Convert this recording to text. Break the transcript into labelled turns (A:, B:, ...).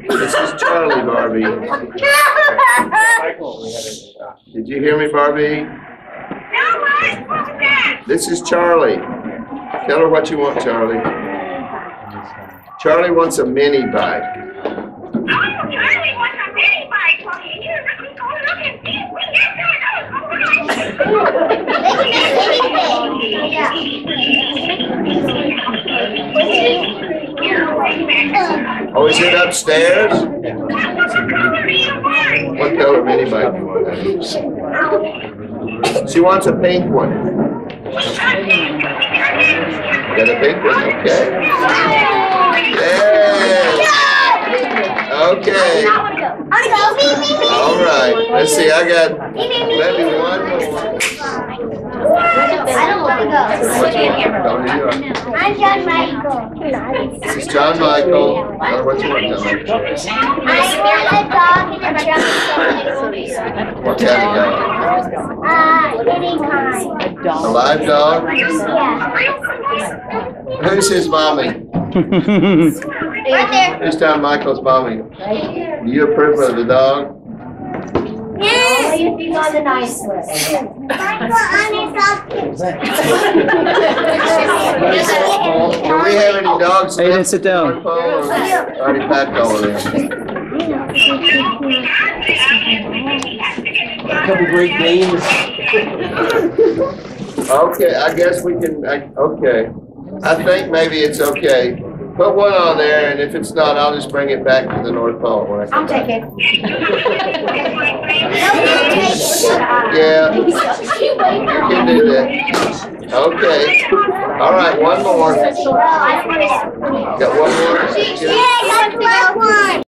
A: This is Charlie, Barbie. Did you hear me, Barbie? This is Charlie. Tell her what you want, Charlie. Charlie wants a mini bike.
B: Charlie wants a mini bike. Well, you go look and see if we get that.
A: Oh, is it upstairs? What color mini bike do you want? She wants a pink one. Got a pink one? Okay. Yeah. Okay. All right. Let's see. I got maybe one more.
C: I don't want to go. I'm John Michael.
A: This is John Michael. What you want, John Michael?
C: I want a dog and a drum.
A: What kind of dog?
C: Anytime.
A: A live dog?
C: Yeah.
A: Who's his mommy?
C: Right there.
A: Who's John Michael's mommy? Do you approve of the dog?
C: Yes. You think on the nice list.
A: Do we have any dogs?
D: Hey, then sit down.
A: Already packed all of them.
D: A couple great names.
A: Okay, I guess we can, okay. I think maybe it's okay. Put one on there, and if it's not, I'll just bring it back to the North Pole when I come
C: I'll
A: back.
C: take it.
A: Yeah, you can do that. Okay. All right, one more. Got one more?
C: Yeah, that's the last one.